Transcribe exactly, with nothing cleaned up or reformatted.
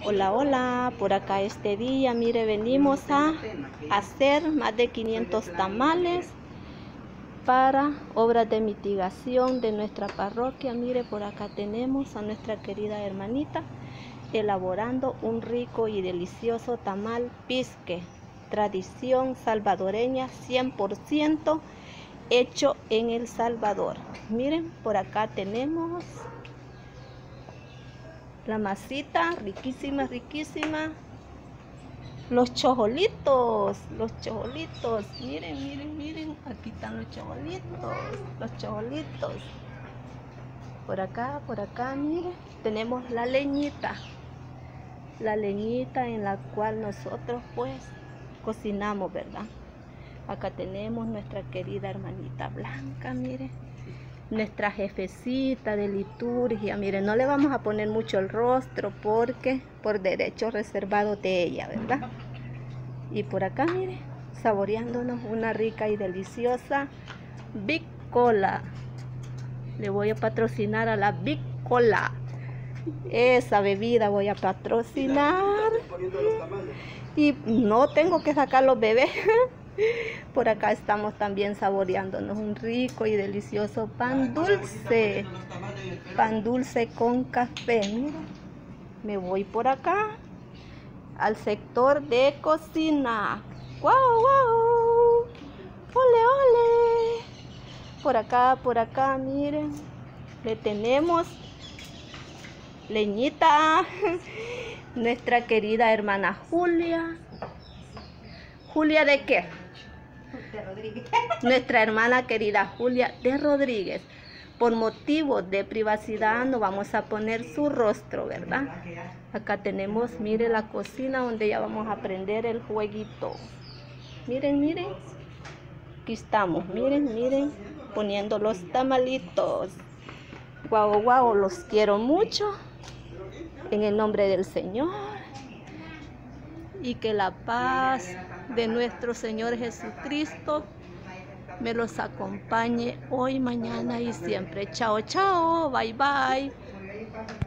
Hola, hola, por acá este día, mire, venimos a hacer más de quinientos tamales para obras de mitigación de nuestra parroquia. Mire, por acá tenemos a nuestra querida hermanita elaborando un rico y delicioso tamal pisque, tradición salvadoreña cien por ciento hecho en El Salvador. Miren, por acá tenemos la masita, riquísima, riquísima. Los chojolitos, los chojolitos. Miren, miren, miren. Aquí están los chojolitos, los chojolitos. Por acá, por acá, miren. Tenemos la leñita. La leñita en la cual nosotros pues cocinamos, ¿verdad? Acá tenemos nuestra querida hermanita Blanca, miren. Nuestra jefecita de liturgia, miren, no le vamos a poner mucho el rostro porque por derecho reservado de ella, ¿verdad? Y por acá, miren, saboreándonos una rica y deliciosa Big Cola. Le voy a patrocinar a la Big Cola. Esa bebida voy a patrocinar. Y no tengo que sacar los bebés. Por acá estamos también saboreándonos un rico y delicioso pan dulce. Pan dulce con café. Mira, me voy por acá al sector de cocina. ¡Wow, wow! ¡Ole, ole! Por acá, por acá, miren. Le tenemos leñita. Nuestra querida hermana Julia. ¿Julia de qué? De Rodríguez. Nuestra hermana querida Julia de Rodríguez. Por motivos de privacidad no vamos a poner su rostro, ¿verdad? Acá tenemos, mire, la cocina donde ya vamos a prender el jueguito. Miren, miren. Aquí estamos, miren, miren. Poniendo los tamalitos. Guau, guau, los quiero mucho. En el nombre del Señor. Y que la paz de nuestro Señor Jesucristo me los acompañe hoy, mañana y siempre. Chao, chao, bye, bye.